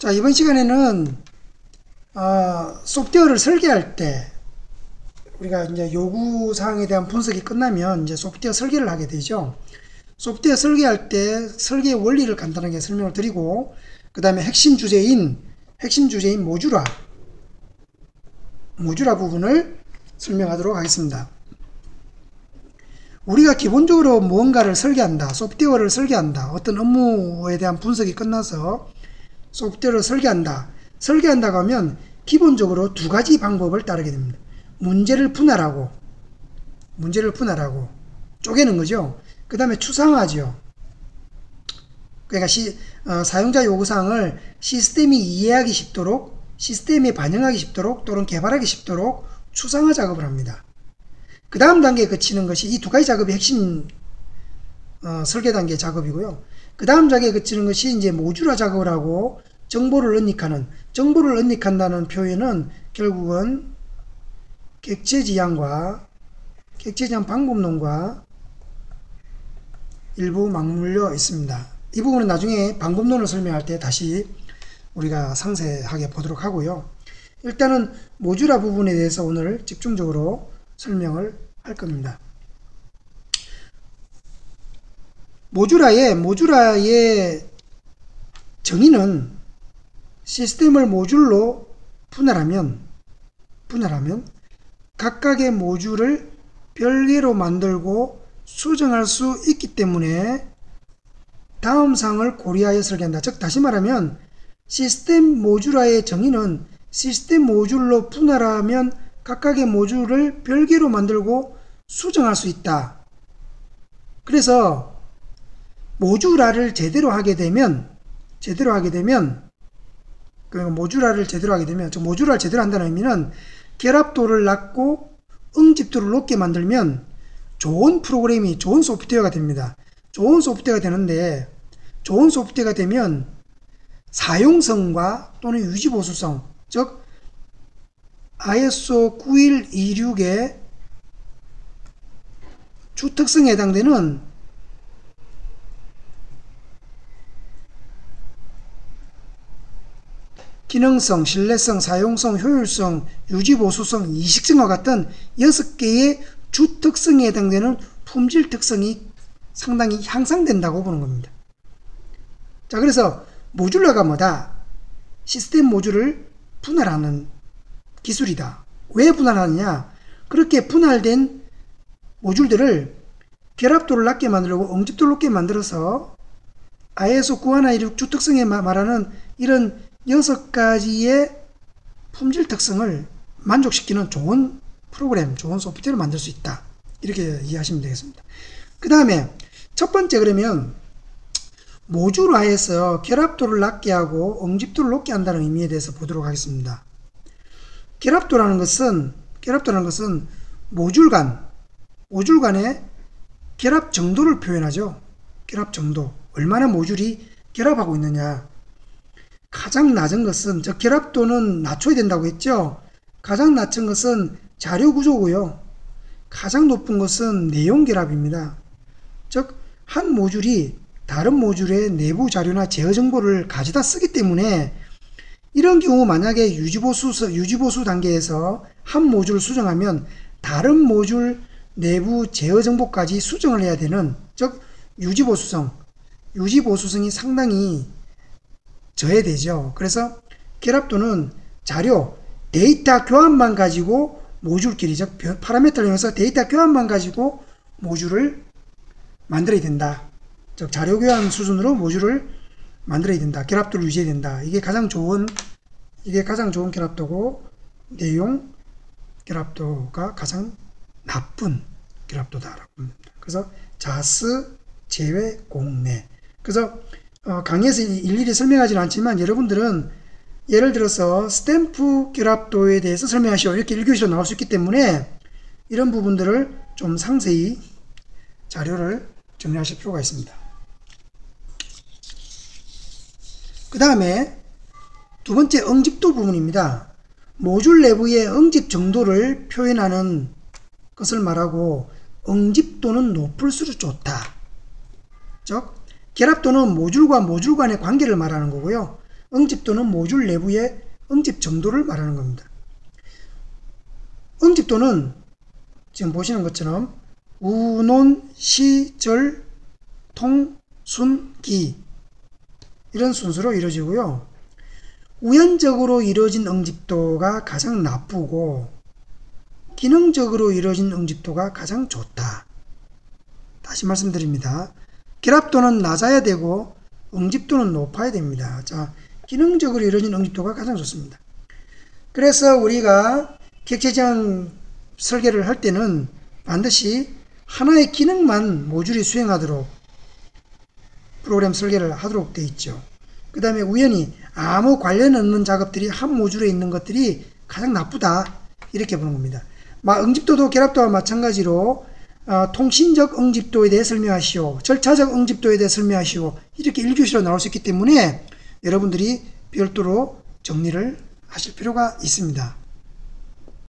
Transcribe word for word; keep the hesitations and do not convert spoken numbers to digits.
자, 이번 시간에는 어, 소프트웨어를 설계할 때 우리가 이제 요구사항에 대한 분석이 끝나면 이제 소프트웨어 설계를 하게 되죠. 소프트웨어 설계할 때 설계의 원리를 간단하게 설명을 드리고, 그 다음에 핵심 주제인 핵심 주제인 모듈화 모듈화 부분을 설명하도록 하겠습니다. 우리가 기본적으로 무언가를 설계한다, 소프트웨어를 설계한다, 어떤 업무에 대한 분석이 끝나서 소프트웨어를 설계한다 설계한다고 하면 기본적으로 두 가지 방법을 따르게 됩니다. 문제를 분할하고 문제를 분할하고 쪼개는 거죠. 그 다음에 추상화죠. 그러니까 시, 어, 사용자 요구사항을 시스템이 이해하기 쉽도록, 시스템에 반영하기 쉽도록, 또는 개발하기 쉽도록 추상화 작업을 합니다. 그 다음 단계에 거치는 것이 이 두 가지 작업이 핵심 어, 설계 단계 작업이고요. 그 다음 단계에 거치는 것이 이제 모듈화 작업을 하고 정보를 언닉하는, 정보를 언닉한다는 표현은 결국은 객체지향과 객체지향 방법론과 일부 맞물려 있습니다. 이 부분은 나중에 방법론을 설명할 때 다시 우리가 상세하게 보도록 하고요. 일단은 모듈화 부분에 대해서 오늘 집중적으로 설명을 할 겁니다. 모듈화의 모듈화의 정의는 시스템을 모듈로 분할하면 분할하면 각각의 모듈을 별개로 만들고 수정할 수 있기 때문에 다음 사항을 고려하여 설계한다. 즉 다시 말하면 시스템 모듈화의 정의는 시스템 모듈로 분할하면 각각의 모듈을 별개로 만들고 수정할 수 있다. 그래서 모듈화를 제대로 하게 되면 제대로 하게 되면 그러니까 모듈화를 제대로 하게 되면 저 모듈화를 제대로 한다는 의미는 결합도를 낮고 응집도를 높게 만들면 좋은 프로그램이, 좋은 소프트웨어가 됩니다. 좋은 소프트웨어가 되는데, 좋은 소프트웨어가 되면 사용성과 또는 유지보수성, 즉 아이에스오 구일이육의 주특성에 해당되는 기능성, 신뢰성, 사용성, 효율성, 유지보수성, 이식성과 같은 여섯 개의 주특성에 해당되는 품질 특성이 상당히 향상된다고 보는 겁니다. 자, 그래서 모듈화가 뭐다? 시스템 모듈을 분할하는 기술이다. 왜 분할하느냐? 그렇게 분할된 모듈들을 결합도를 낮게 만들고 응집도를 높게 만들어서 아이에스오 구일이육 주특성에 말하는 이런 여섯 가지의 품질 특성을 만족시키는 좋은 프로그램, 좋은 소프트웨어를 만들 수 있다. 이렇게 이해하시면 되겠습니다. 그 다음에 첫 번째, 그러면 모듈화해서 결합도를 낮게 하고 응집도를 높게 한다는 의미에 대해서 보도록 하겠습니다. 결합도라는 것은 결합도라는 것은 모듈 간, 모듈 간의 결합 정도를 표현하죠. 결합 정도. 얼마나 모듈이 결합하고 있느냐. 가장 낮은 것은, 저 결합도는 낮춰야 된다고 했죠. 가장 낮은 것은 자료 구조고요. 가장 높은 것은 내용 결합입니다. 즉, 한 모듈이 다른 모듈의 내부 자료나 제어 정보를 가져다 쓰기 때문에 이런 경우 만약에 유지보수, 유지보수 단계에서 한 모듈을 수정하면 다른 모듈 내부 제어 정보까지 수정을 해야 되는, 즉 유지보수성, 유지보수성이 상당히 저해되죠. 그래서 결합도는 자료, 데이터 교환만 가지고 모듈끼리, 즉 파라미터를 이용해서 데이터 교환만 가지고 모듈을 만들어야 된다. 즉 자료 교환 수준으로 모듈을 만들어야 된다. 결합도를 유지해야 된다. 이게 가장 좋은 이게 가장 좋은 결합도고, 내용 결합도가 가장 나쁜 결합도다라고 합니다. 그래서 자스, 제외, 공내. 그래서 어, 강의에서 일일이 설명하지는 않지만 여러분들은 예를 들어서 스탬프 결합도에 대해서 설명하시오, 이렇게 일 교시로 나올 수 있기 때문에 이런 부분들을 좀 상세히 자료를 정리하실 필요가 있습니다. 그 다음에 두 번째, 응집도 부분입니다. 모듈 내부의 응집 정도를 표현하는 것을 말하고, 응집도는 높을수록 좋다. 즉 결합도는 모듈과 모듈 간의 관계를 말하는 거고요. 응집도는 모듈 내부의 응집 정도를 말하는 겁니다. 응집도는 지금 보시는 것처럼 우논, 시, 절, 통, 순, 기 이런 순서로 이루어지고요. 우연적으로 이루어진 응집도가 가장 나쁘고 기능적으로 이루어진 응집도가 가장 좋다. 다시 말씀드립니다. 결합도는 낮아야 되고 응집도는 높아야 됩니다. 자, 기능적으로 이루어진 응집도가 가장 좋습니다. 그래서 우리가 객체지향 설계를 할 때는 반드시 하나의 기능만 모듈이 수행하도록 프로그램 설계를 하도록 되어 있죠. 그 다음에 우연히 아무 관련 없는 작업들이 한 모듈에 있는 것들이 가장 나쁘다 이렇게 보는 겁니다. 응집도도 결합도와 마찬가지로 어, 통신적 응집도에 대해 설명하시오, 절차적 응집도에 대해 설명하시오 이렇게 일 교시로 나올 수 있기 때문에 여러분들이 별도로 정리를 하실 필요가 있습니다.